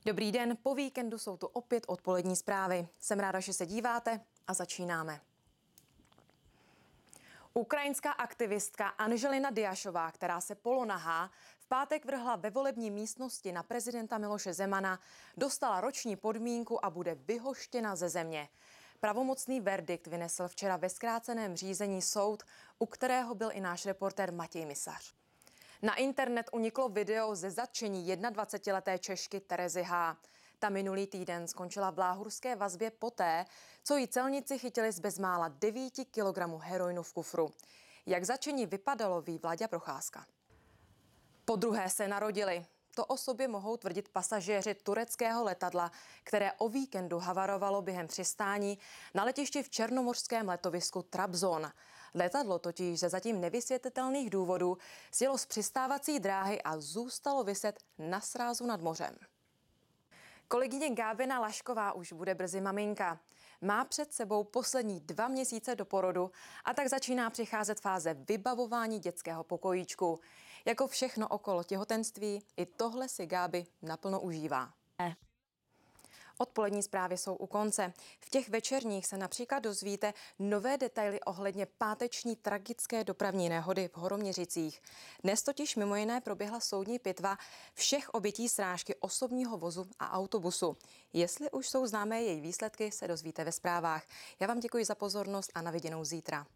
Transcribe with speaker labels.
Speaker 1: Dobrý den, po víkendu jsou tu opět odpolední zprávy. Jsem ráda, že se díváte a začínáme. Ukrajinská aktivistka Anželina Diašová, která se polonahá v pátek vrhla ve volební místnosti na prezidenta Miloše Zemana, dostala roční podmínku a bude vyhoštěna ze země. Pravomocný verdikt vynesl včera ve zkráceném řízení soud, u kterého byl i náš reportér Matěj Misař. Na internet uniklo video ze zatčení 21leté Češky Terezy H. Ta minulý týden skončila v bláhurské vazbě poté, co jí celníci chytili z bezmála 9 kilogramů heroinu v kufru. Jak zatčení vypadalo, ví Vláďa Procházka. Podruhé se narodili. To o sobě mohou tvrdit pasažéři tureckého letadla, které o víkendu havarovalo během přistání na letišti v černomořském letovisku Trabzon. Letadlo totiž ze zatím nevysvětlitelných důvodů sjelo z přistávací dráhy a zůstalo viset na srázu nad mořem. Kolegyně Gábina Lašková už bude brzy maminka. Má před sebou poslední 2 měsíce do porodu a tak začíná přicházet fáze vybavování dětského pokojíčku. Jako všechno okolo těhotenství, i tohle si Gáby naplno užívá. Odpolední zprávy jsou u konce. V těch večerních se například dozvíte nové detaily ohledně páteční tragické dopravní nehody v Horoměřicích. Dnes totiž mimo jiné proběhla soudní pitva všech obětí srážky osobního vozu a autobusu. Jestli už jsou známé její výsledky, se dozvíte ve zprávách. Já vám děkuji za pozornost a na viděnou zítra.